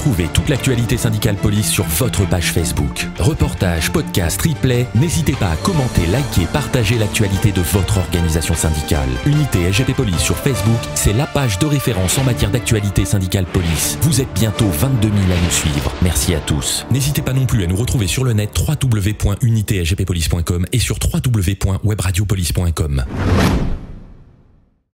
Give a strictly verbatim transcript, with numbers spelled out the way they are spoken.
Retrouvez toute l'actualité syndicale police sur votre page Facebook. Reportages, podcasts, replays, n'hésitez pas à commenter, liker, partager l'actualité de votre organisation syndicale. Unité S G P Police sur Facebook, c'est la page de référence en matière d'actualité syndicale police. Vous êtes bientôt vingt-deux mille à nous suivre. Merci à tous. N'hésitez pas non plus à nous retrouver sur le net w w w point unité s g p police point com et sur w w w point web radio police point com.